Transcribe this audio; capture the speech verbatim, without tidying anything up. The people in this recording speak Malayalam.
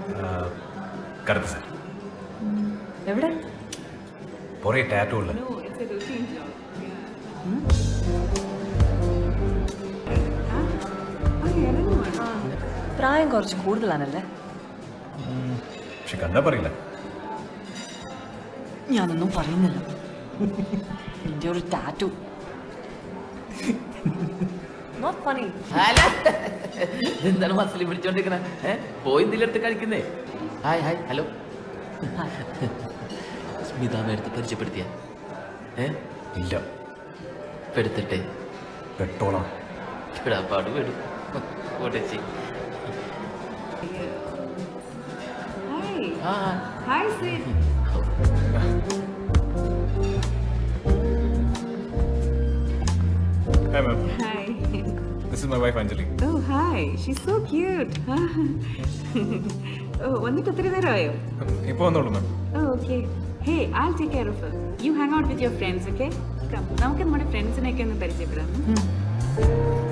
കറുത്ത സാരി. എവിടെ? കുറേ ടാറ്റൂ ഉള്ള. പ്രായം കുറച്ച് കൂടുതലാണല്ലേ? പക്ഷെ കണ്ടാ പറയില്ല. ഞാനൊന്നും പറയുന്നില്ല. നിന്റെ ഒരു ടാറ്റു. Not funny. എന്താണ് മസിലി പിടിച്ചോണ്ടിരിക്കണേ? പോയി ഇതിലെടുത്ത് കഴിക്കുന്നേ. Hi hi hello. സ്മിതാമ എടുത്ത് പരിചയപ്പെടുത്തിയ? ഏ ഇല്ല. പെടുത്തിട്ടെ പെട്ടോളാം. പാട് പെടും. ഓടിച്ചി. Hi, Sid. Hi, ma'am. Hi. This is my wife, Anjali. Oh, hi. She's so cute. Oh, വന്നിട്ട് ഒത്തിരി നേരമായോ? ഇപ്പോൾ വന്നോളൂ മാം. Oh, okay. Hey, I'll take care of her. You hang out with your friends, okay? Come. നമുക്ക് നമ്മുടെ ഫ്രണ്ട്സിനെയൊക്കെ ഒന്ന് പരിചയപ്പെടാം.